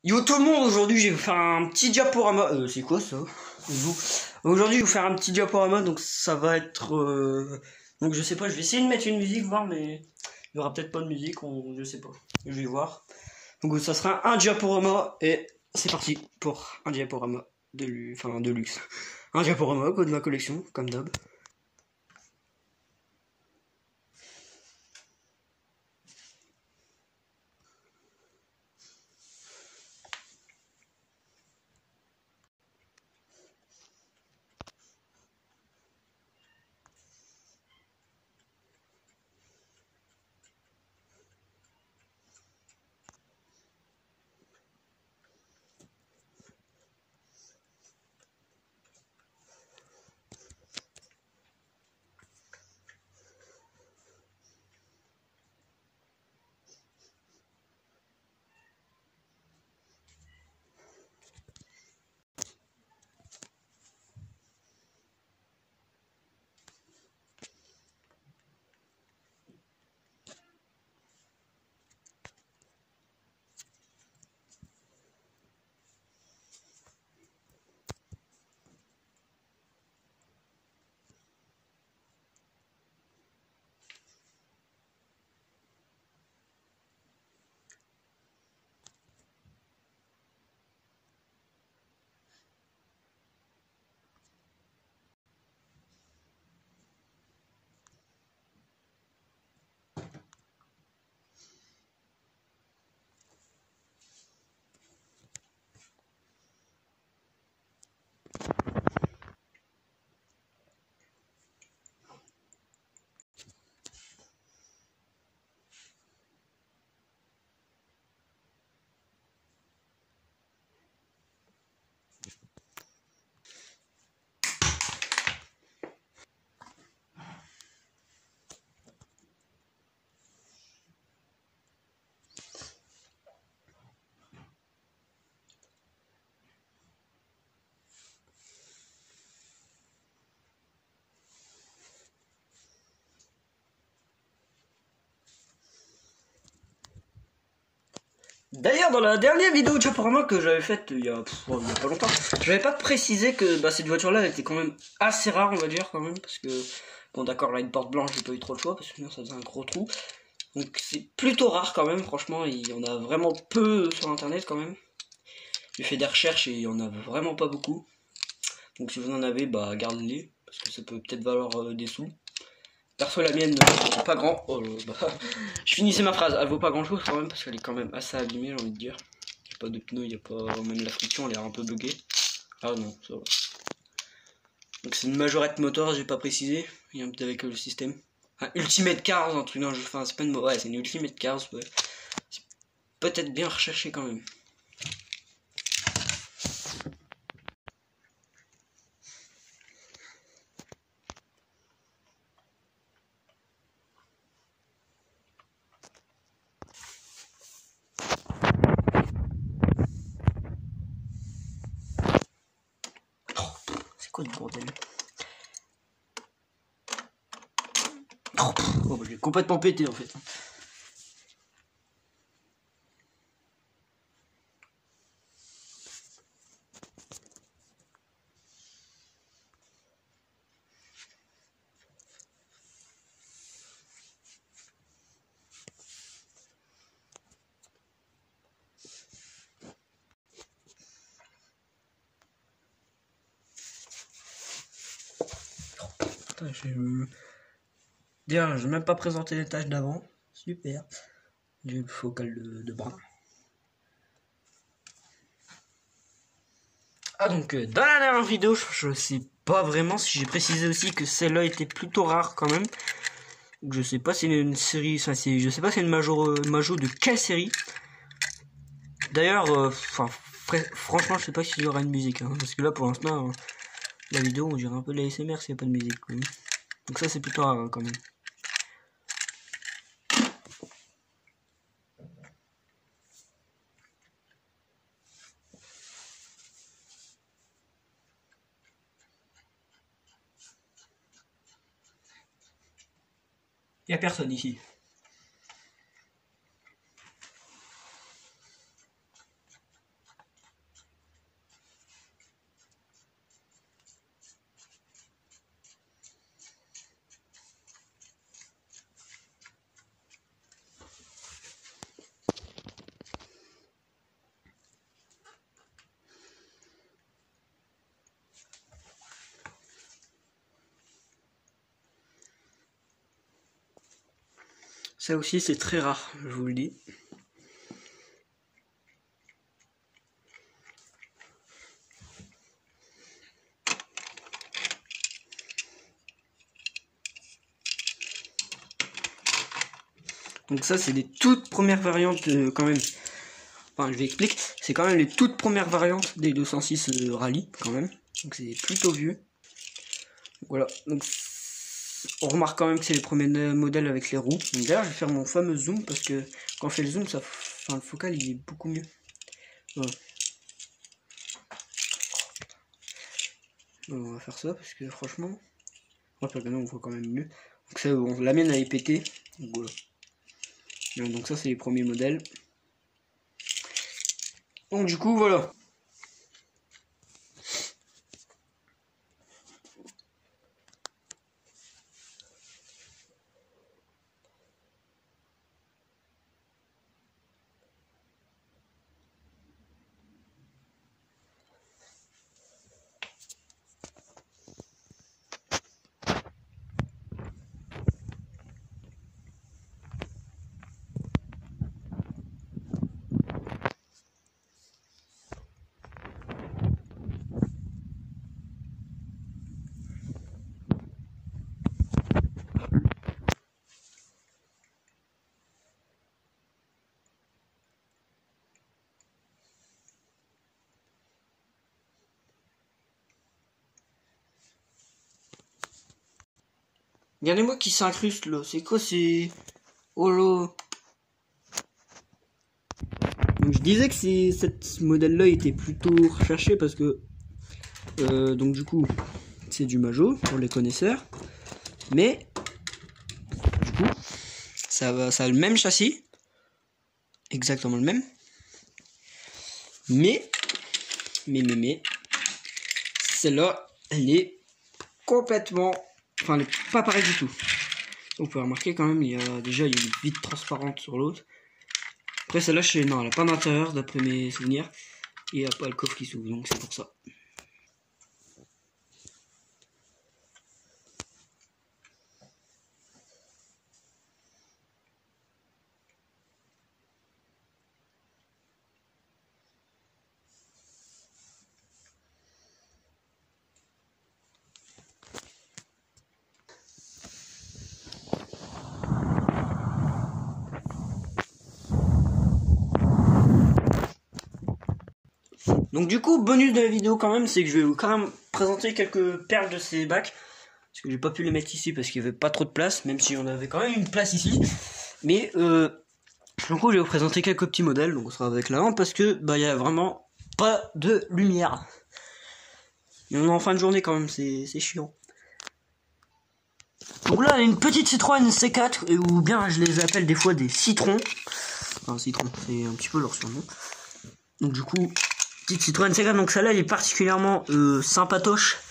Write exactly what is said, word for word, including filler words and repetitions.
Yo tout le monde, aujourd'hui je vais vous faire un petit diaporama. Euh, c'est quoi ça? Aujourd'hui je vais vous faire un petit diaporama, donc ça va être... Euh... Donc je sais pas, je vais essayer de mettre une musique, voir, mais il y aura peut-être pas de musique, on... je sais pas. Je vais voir. Donc ça sera un diaporama, et c'est parti pour un diaporama de, lu... enfin, de luxe. Un diaporama quoi, de ma collection, comme d'hab. D'ailleurs, dans la dernière vidéo diaporama que j'avais faite il y a, pff, il y a pas longtemps, j'avais pas précisé que bah, cette voiture-là elle était quand même assez rare, on va dire, quand même, parce que, bon d'accord, là, une porte blanche, j'ai pas eu trop le choix, parce que sinon ça faisait un gros trou. Donc c'est plutôt rare quand même, franchement, il y en a vraiment peu sur internet quand même. J'ai fait des recherches et il y en a vraiment pas beaucoup. Donc si vous en avez, bah gardez-les, parce que ça peut peut-être valoir euh, des sous. Perso la mienne, euh, pas grand. Oh, bah, je finissais ma phrase, elle vaut pas grand chose quand même parce qu'elle est quand même assez abîmée, j'ai envie de dire. Il n'y a pas de pneus, il n'y a pas même la friction, elle est un peu buggée. Ah non, ça va. Donc c'est une majorette moteur, j'ai pas précisé, il y a un peu avec le système. Un Ultimate Cars, un truc, non, je enfin, c'est pas une mot, ouais, c'est une Ultimate Cars, ouais. C'est peut-être bien recherché quand même. C'est quoi ce bordel? Oh, oh bah, j'ai complètement pété en fait. Putain, je vais... D'ailleurs, je n'ai même pas présenté les tâches d'avant. Super. J'ai le focal de, de bras. Ah donc euh, dans la dernière vidéo, je, je sais pas vraiment si j'ai précisé aussi que celle-là était plutôt rare quand même. Je sais pas si c'est une série, enfin c'est, je sais pas si c'est une major, euh, majo de quelle série. D'ailleurs, enfin euh, franchement, je sais pas s'il y aura une musique, hein, parce que là pour l'instant, euh, la vidéo on dirait un peu de l'A S M R s'il n'y a pas de musique. Quoi. Donc ça c'est plutôt rare hein, quand même. Il y a personne ici. Ça aussi c'est très rare, je vous le dis. Donc ça c'est les toutes premières variantes euh, quand même. Enfin je vais expliquer. C'est quand même les toutes premières variantes des deux cent six euh, Rallye quand même. Donc c'est plutôt vieux. Voilà. Donc on remarque quand même que c'est les premiers modèles avec les roues. D'ailleurs je vais faire mon fameux zoom parce que quand on fait le zoom, ça, enfin, le focal il est beaucoup mieux. Voilà. Donc, on va faire ça parce que franchement, enfin, on voit quand même mieux. Donc ça, bon, la mienne elle est pétée. Donc voilà. Donc ça c'est les premiers modèles. Donc du coup voilà. Il y a des mots qui s'incrustent là, c'est quoi c'est... Oh là. Donc je disais que c'est cette modèle là était plutôt recherché parce que euh, donc du coup c'est du Majo pour les connaisseurs, mais du coup ça va, ça a le même châssis, exactement le même, mais mais mais mais celle-là elle est complètement, enfin elle est pas pareille du tout. On peut remarquer quand même, il y a déjà il y a une vitre transparente sur l'autre. Après celle-là, je sais, non, elle a pas d'intérieur d'après mes souvenirs. Et il n'y a pas le coffre qui s'ouvre, donc c'est pour ça. Donc du coup, bonus de la vidéo quand même, c'est que je vais vous quand même présenter quelques perles de ces bacs. Parce que j'ai pas pu les mettre ici parce qu'il n'y avait pas trop de place, même si on avait quand même une place ici. Mais euh, du coup, je vais vous présenter quelques petits modèles, donc on sera avec la lampe parce que bah il y a vraiment pas de lumière. Et on est en fin de journée quand même, c'est chiant. Donc là, une petite Citroën C quatre, ou bien je les appelle des fois des citrons. Enfin, citron, c'est un petit peu leur surnom. Donc du coup, petite Citroën C quatre, donc celle-là elle est particulièrement euh, sympatoche